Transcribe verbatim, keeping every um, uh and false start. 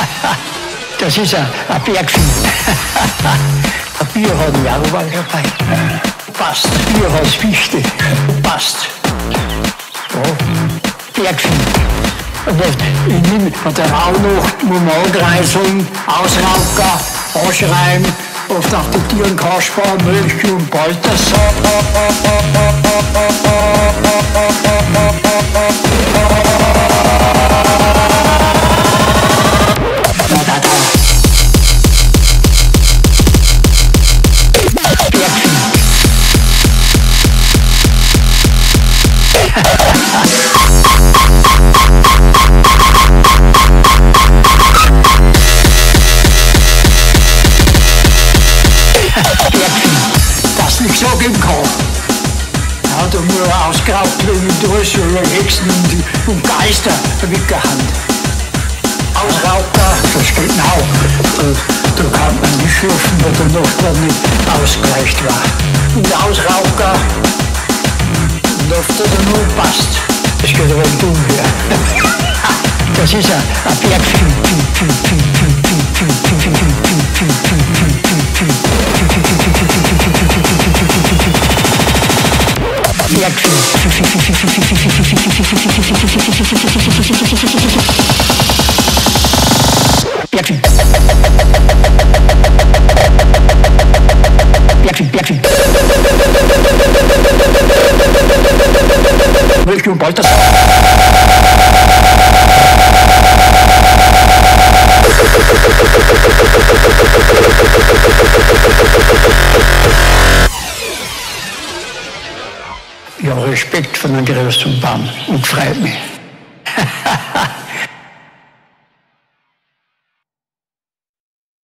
Das ist ein, ein Bergvieh. Ein Bier hat ich auch mal dabei. Passt. Bier hat Fichte. Passt. Ja. Bergvieh. Und ich nehme dann auch noch Mumalkreiseln, Ausrauker, Anschreiben, oft auch die Tieren Kasper, Milch und Balthasar. Das nicht so geben kann. Ja, da muss er ausgeraubt werden, da ist ja Hexen und, die, und Geister weggehand. Ausrauber, das geht auch. Da, da kann man nicht schürfen, weil der Nachbar nicht ausgleicht war. Und Ausrauber, läuft er da nur passt. Das geht aber nicht umher. Das ist ein, ein Bergvieh. Bergvieh. Bergvieh, Bergvieh. Milch und Balthasar. Ich habe Respekt vor einem größeren Baum und freut mich.